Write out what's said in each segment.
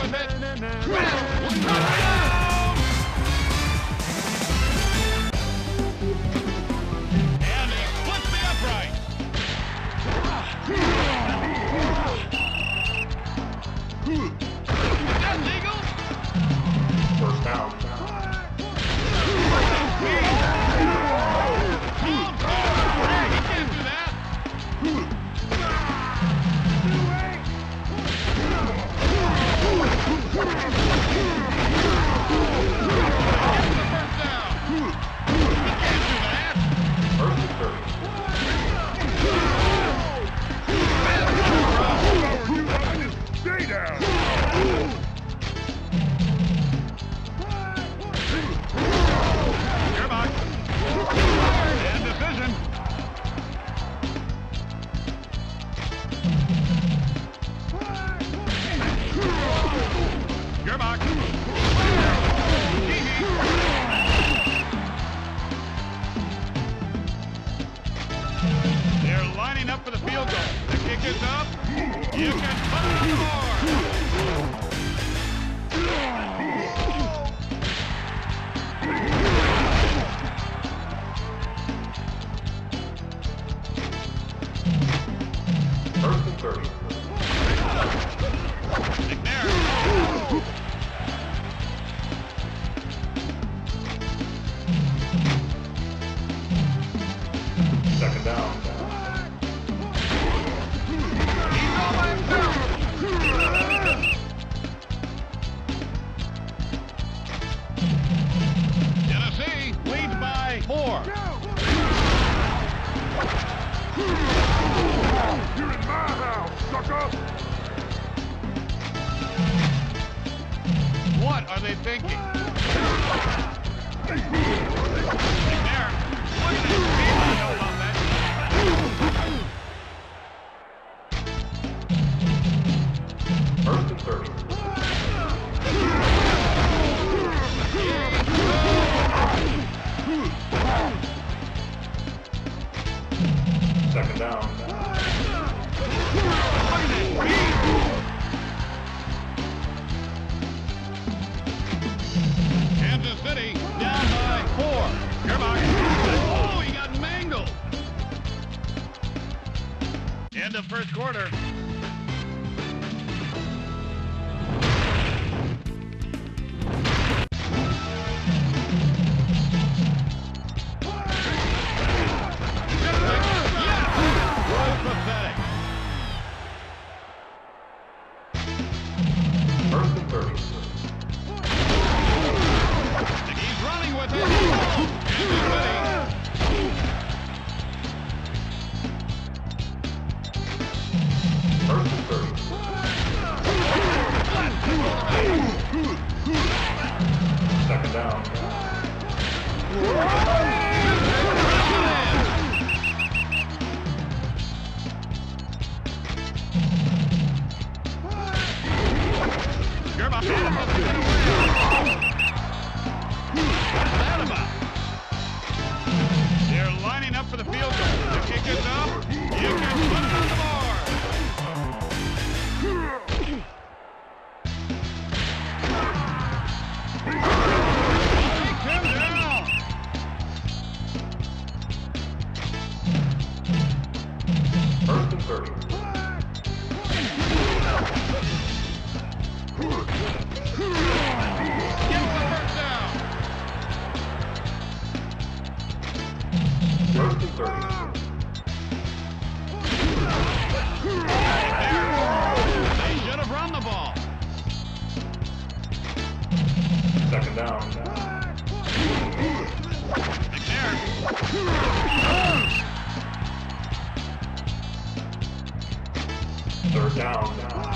with it. Touchdown! And he flips the upright. Death Eagle. First down. They're lining up for the field goal. The kick is up. You can put it on the board. First and 30. McNair. Second down. He's all by himself. Tennessee leads by 4. You're in my house, sucker! What are they thinking? McNair, look at this speed. I know about that. First and 30. Second down. Kansas City down by 4. Gerbach. Oh, he got mangled. End of first quarter. First and 30. He's running with it. First and 30. Second down. They're lining up for the field goal. The kick is up. You can put it on the board. Take him down. First and 30. Gets the first down. First and 30. They should have run the ball. Second down. McNair. Third down.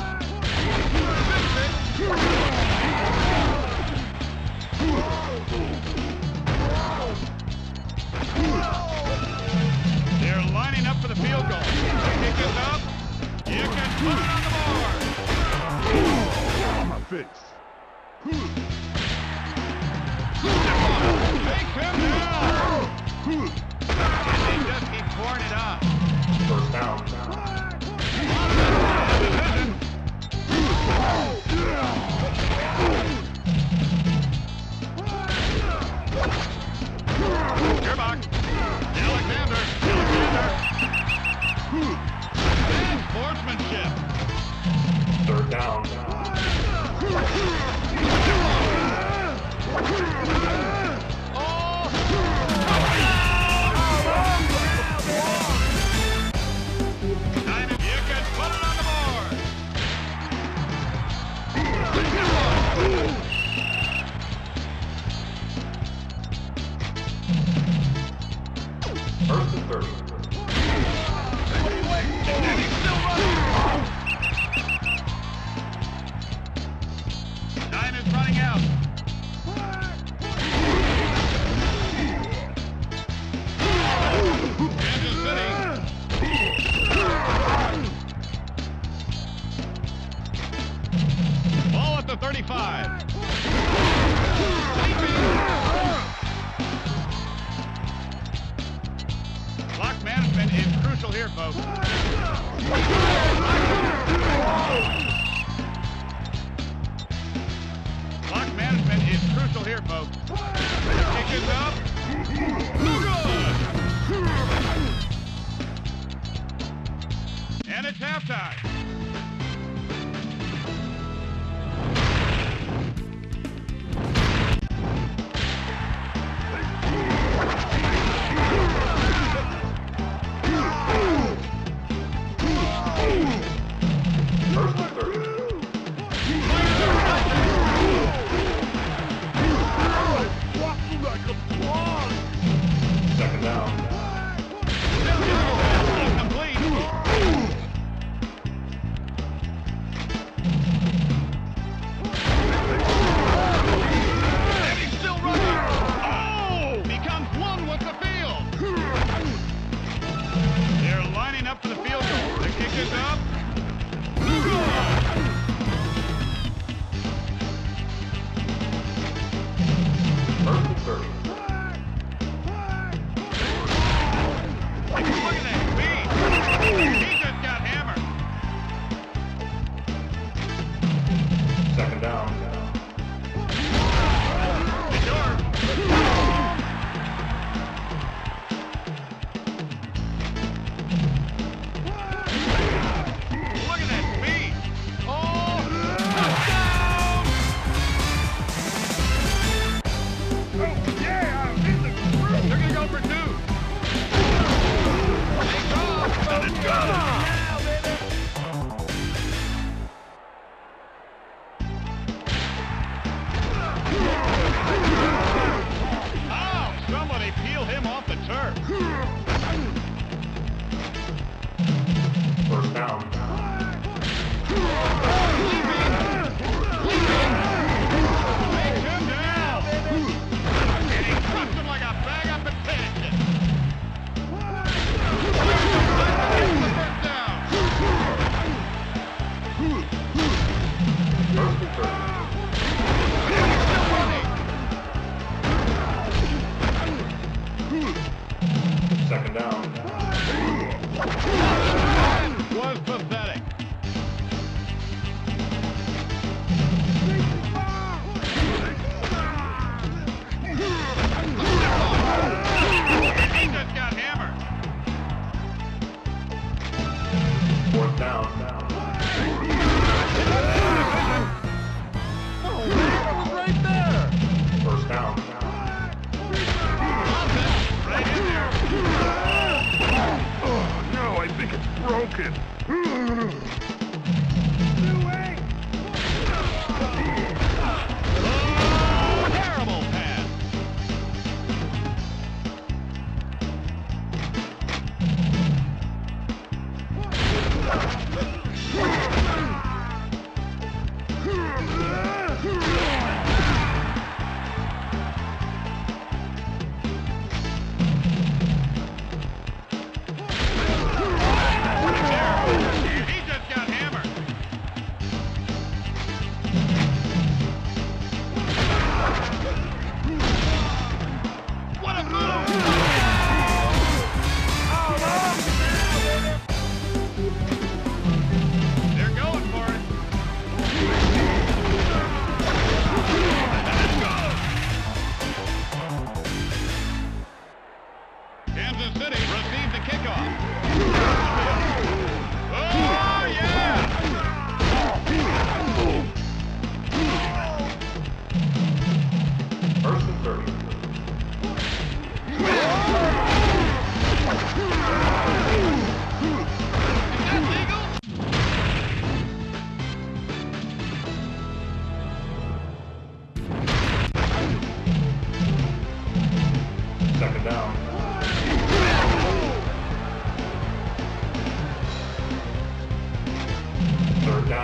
They're lining up for the field goal. The kick is up. You can put it on the board. On my face. Take him down. And they just keep pouring it up. First down. Division. down. You can put it on the board. First and 30. And he's still running. Time is running out. Kansas City. Ball at the 35. Clock management is crucial here, folks. Clock management is crucial here, folks. Kick is up. No good. And it's halftime. First and 30. Second down. Incomplete. And he's still running. Oh! Becomes one with the field. They're lining up for the field goal. The kick is up. First and 30. Look at that speed. He just got hammered. Second down. Sure. Look at that speed. Oh, touchdown! Oh, yeah, I'm in the groove. They're gonna go for two. Takes off. And it's gone. Oh, somebody peel him off the turf. First down. Take him down. And he crushed him like a bag of potato chips. Gets the first down. First and 30. And he's still running. Second down. That was pathetic.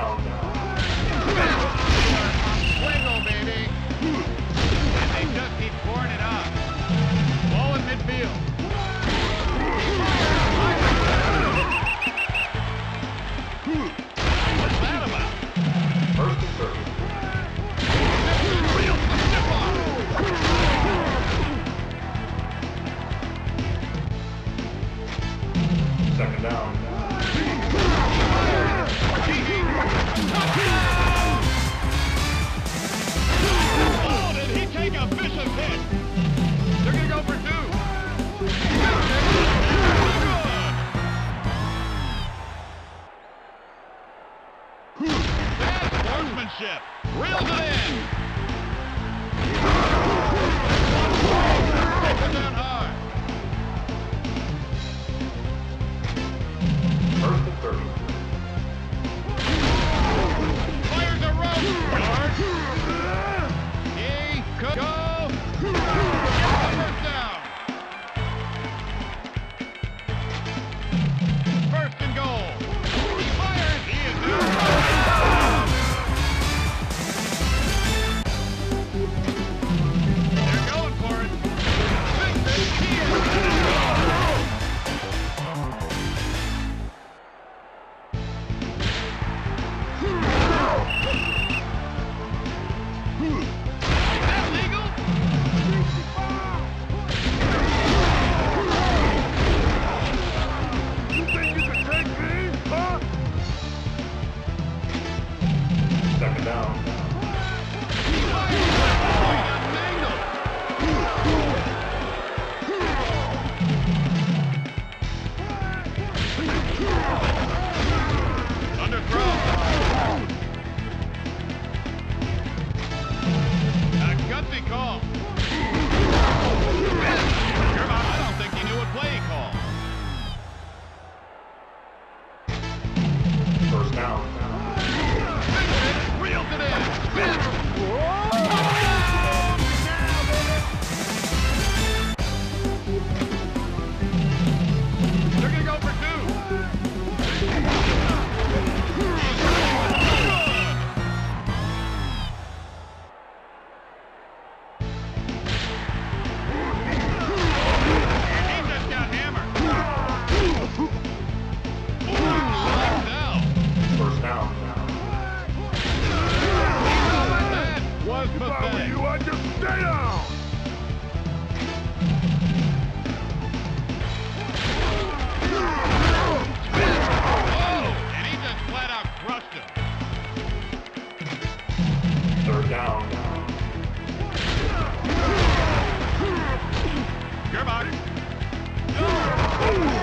down. Fuego, baby. And they just keep pouring it on. Ball in midfield. What's that about? First and 30. Real stiff arm. Second down. Oh, did he take a vicious hit? They're going to go for 2. Good. Bad sportsmanship. Reels it in. Takes it down hard. First and 30. Fires a rope. Guard. He could go. Get the first down. First and goal. He fires. He is down. They're going for it. He is Is that legal? You think you can take me, huh? Second down. He got tangled. Underthrow. A gutsy call. I don't think he knew what play he called. First down. Reels it in. They're going to go for 2. He just got hammered. Lights out. First down. That was If I were pathetic. you, I'd just stay down. Oh, and he just flat out crushed him. Third down. Goodbye.